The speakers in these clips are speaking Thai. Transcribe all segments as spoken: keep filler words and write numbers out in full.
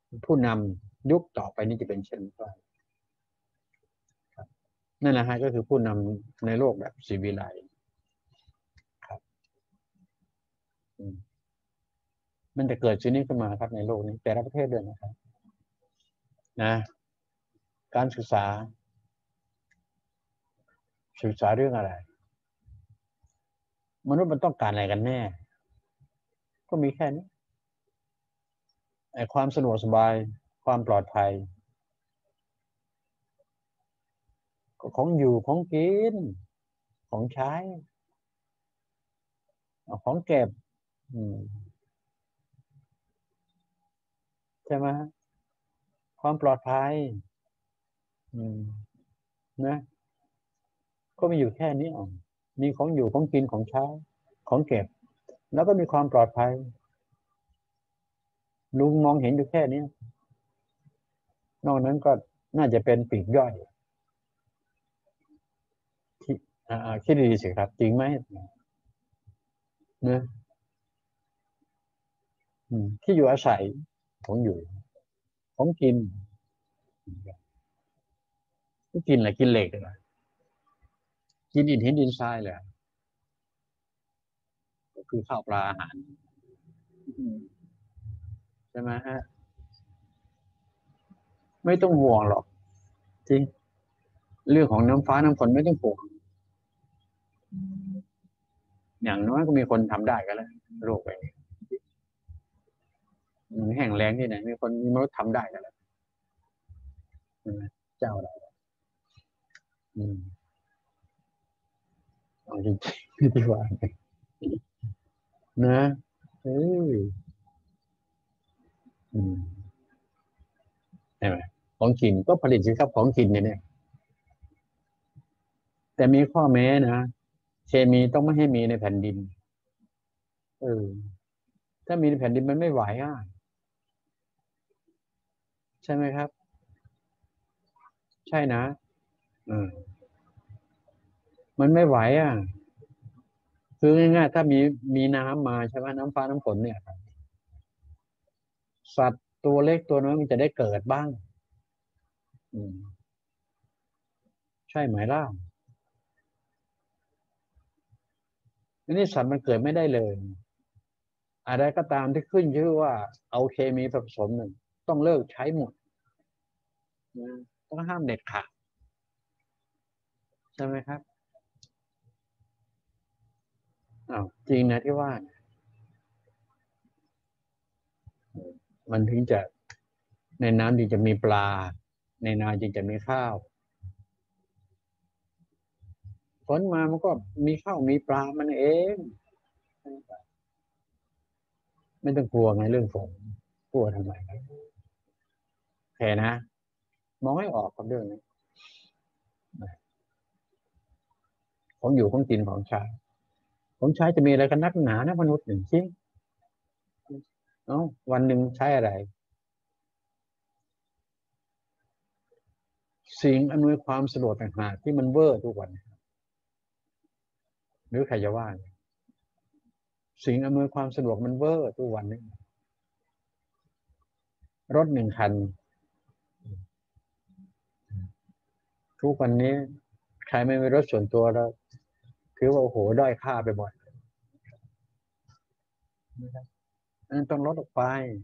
ผู้นำยุคต่อไปนี้จะเป็นเช่นไรนั่นแหละฮะก็คือผู้นำในโลกแบบศิวิไลซ์ครับมันจะเกิดสิ่งนี้ขึ้นมาครับในโลกนี้แต่ละประเทศด้วยนะครับนะการศึกษาศึกษาเรื่องอะไรมนุษย์มันต้องการอะไรกันแน่ก็มีแค่นี้ไอ้ความสะดวกสบายความปลอดภัยของอยู่ของกินของใช้ของเก็บใช่ไหมความปลอดภัยนะก็มีอยู่แค่นี้อ่ะมีของอยู่ของกินของใช้ของเก็บแล้วก็มีความปลอดภัยลุงมองเห็นอยู่แค่นี้นอกนั้นก็น่าจะเป็นปลีกย่อยที่อ่าคิดดีๆสิครับจริงไหมนะที่อยู่อาศัยของอยู่ของกินก็กินอะไรกินเหล็กอะไรกินอิฐหินดินทรายเลยก็คือข้าวปลาอาหารใช่ไหมฮะไม่ต้องห่วงหรอกจริงเรื่องของน้ำฟ้าน้ำฝนไม่ต้องห่วงอย่างน้อยก็มีคนทำได้กันแล้วโลกใบนี้แห้งแล้งที่ไหนมีคนมีมนุษย์ทำได้กันแล้วเจ้าอะไรอืมเอาจริงๆที่ว่านะเอออืมใช่ไหมของกินก็ผลิตสิครับของกินเนี่ย แต่มีข้อแม้นะเคมีต้องไม่ให้มีในแผ่นดินเออถ้ามีในแผ่นดินมันไม่ไหวอ่ะใช่ไหมครับใช่นะเออมันไม่ไหวอ่ะคือง่ายๆถ้ามีมีน้ำมาใช่ไหมน้ำฟ้าน้ำฝนเนี่ยครับสัตว์ตัวเล็กตัวน้อยมันจะได้เกิดบ้างอืมใช่ไหมล่ะอันนี้สัตว์มันเกิดไม่ได้เลยอะไรก็ตามที่ขึ้นชื่อว่าเอาเคมีผสมหนึ่งต้องเลิกใช้หมดนะต้องห้ามเด็ดขาดใช่ไหมครับอ้าวจริงนะที่ว่ามันถึงจะ ในน้ำจึงจะมีปลาในนาจึงจะมีข้าวฝนมามันก็มีข้าวมีปลามันเองไม่ต้องกลัวไงเรื่องฝนกลัวทำไมโอเคนะมองให้ออกกับเรื่องนี้ของอยู่ของกินของใช้ของใช้จะมีอะไรกันนักหนานะมนุษย์หนึ่งชิ้นเอ้าวันหนึ่งใช้อะไรสิ่งอำนวยความสะดวกต่างหากที่มันเวอร์ทุกวันหรือใครจะว่าสิ่งอำนวยความสะดวกมันเวอร์ทุกวันนี้รถหนึ่งคันทุกวันนี้ใครไม่มีรถส่วนตัวแล้วคือว่าโอ้โหด้อยค่าไปหมดนั่นต้องลดออกไป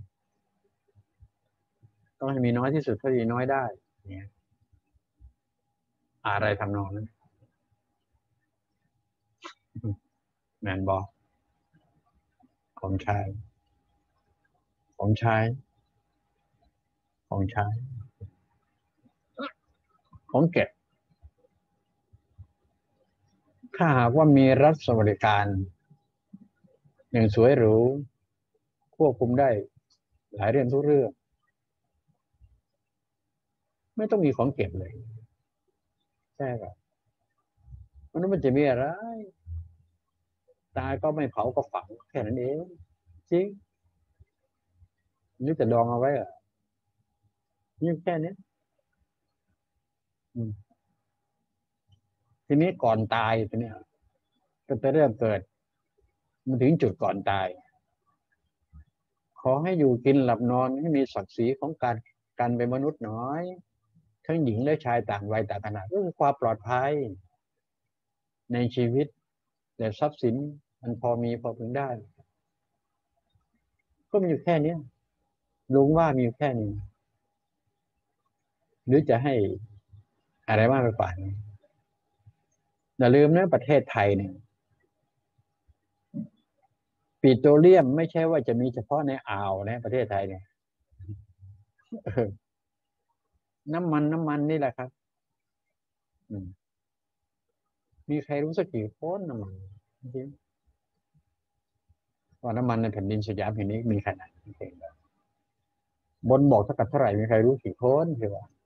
ต้องให้มีน้อยที่สุดเท่าที่น้อยได้เนี่ยอะไรทำนองนั้นแมนบอกของใช้ของใช้ของใช้ของเก็บถ้าหากว่ามีรัฐสวัสดิการอย่างสวยหรูควบคุมได้หลายเรื่องทุกเรื่องไม่ต้องมีของเก็บเลยใช่ครับมันนั้นมันจะมีอะไรตายก็ไม่เผาก็ฝังแค่นั้นเองจริงนึกแต่ดองเอาไว้อะนี่แค่นี้ทีนี้ก่อนตายทีนี้ก็จะเริ่มเกิดมันถึงจุดก่อนตายขอให้อยู่กินหลับนอนให้มีศักดิ์ศรีของการการเป็นมนุษย์น้อยทั้งหญิงและชายต่างวัยต่างขนาดก็คือความปลอดภัยในชีวิตแต่ทรัพย์สินมันพอมีพอพึงได้ก็มีอยู่แค่นี้ลุงว่ามีอยู่แค่นี้หรือจะให้อะไรมากไปกว่านี้อย่าลืมนะประเทศไทยเนี่ยปิโตรเลียมไม่ใช่ว่าจะมีเฉพาะในอ่าวนะประเทศไทยเนี่ยน้ำมันน้ำมันนี่แหละครับอืมมีใครรู้สักกี่คนน้ำมันจริงว่าน้ำมันในแผ่นดินสยามแห่งนี้มีขนาดนี้เองบนบอกเท่ากับเท่าไหร่มีใครรู้กี่คนใช่ปะ